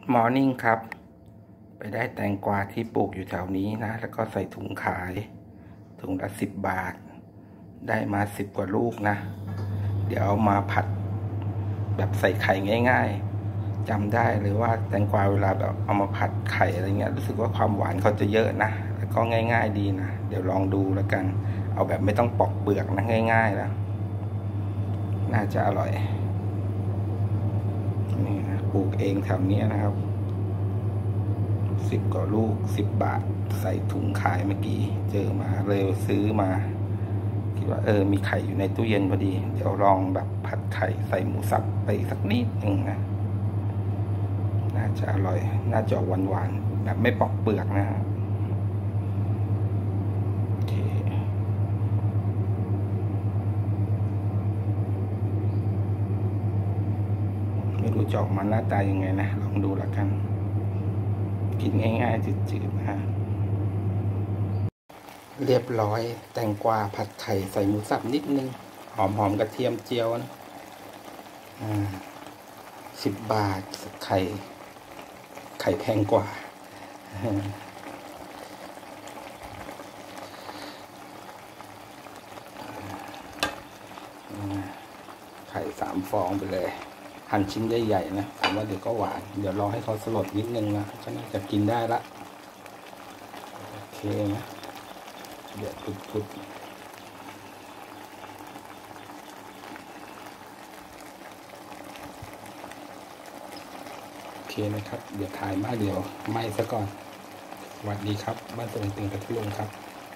มอร์นิ่งครับ ไปได้แตงกวาที่ปลูกอยู่แถวนี้นะ แล้วก็ใส่ถุงขายถุงละ10 บาท ได้มา10 กว่าลูกนะ เดี๋ยวเอามาผัดแบบใส่ไข่ง่ายๆจำได้หรือว่าแตงกวาเวลาแบบเอามาผัดไข่อะไรเงี้ยรู้สึกว่าความหวานเขาจะเยอะนะแล้วก็ง่ายๆดีนะเดี๋ยวลองดูแล้วกันเอาแบบไม่ต้องปอกเปลือกนะง่ายๆนะน่าจะอร่อยนี่นะปลูกเองแถวนี้นะครับ10 กว่าลูก10 บาทใส่ถุงขายเมื่อกี้เจอมาเลยซื้อมาคิดว่ามีไข่อยู่ในตู้เย็นพอดีเดี๋ยวลองแบบผัดไข่ใส่หมูสับไปสักนิดนึงนะน่าจะอร่อยน่าจะหวานๆแบบไม่ปอกเปลือกนะโอเคไม่รู้จะออกมาหน้าตายังไงนะลองดูแล้วกันกินง่ายๆจืดๆนะเรียบร้อยแตงกวาผัดไข่ใส่หมูสับนิดนึงหอมๆกระเทียมเจียวนะ10 บาทไข่แพงกว่าไข่3 ฟองไปเลยหั่นชิ้นใหญ่ๆนะผมว่าเดี๋ยวก็หวานเดี๋ยวรอให้เขาสลดนิดนึงนะก็น่าจะกินได้ละโอเคนะเดี๋ยวพุดโอเคนะครับเดี๋ยวถ่ายมาเดี๋ยวไหม้ซะก่อนสวัสดีครับบ้านสวนติ่งพัทลุงครับ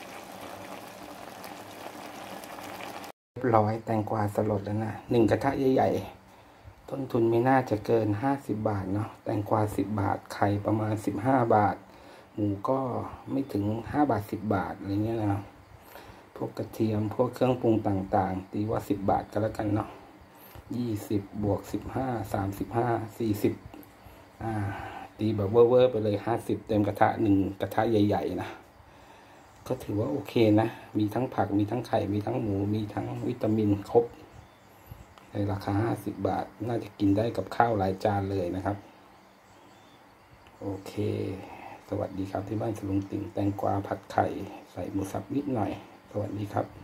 เรียบร้อยแตงกวาสลดแล้วนะ1 กระทะใหญ่ๆต้นทุนไม่น่าจะเกิน50 บาทเนาะแตงกวา10 บาทไข่ประมาณ15 บาทหมูก็ไม่ถึง5 บาท10 บาทอะไรเงี้ยนะพวกกระเทียมพวกเครื่องปรุงต่างๆตีว่า10 บาทก็แล้วกันเนาะ20 บวก 15 35 40ตีแบบเวอร์ไปเลย50เต็มกระทะ1 กระทะใหญ่ๆนะก็ถือว่าโอเคนะมีทั้งผักมีทั้งไข่มีทั้งหมูมีทั้งวิตามินครบในราคา50 บาทน่าจะกินได้กับข้าวหลายจานเลยนะครับโอเคสวัสดีครับที่บ้านสลุงติ่งแตงกวาผัดไข่ใส่หมูสับนิดหน่อยสวัสดีครับ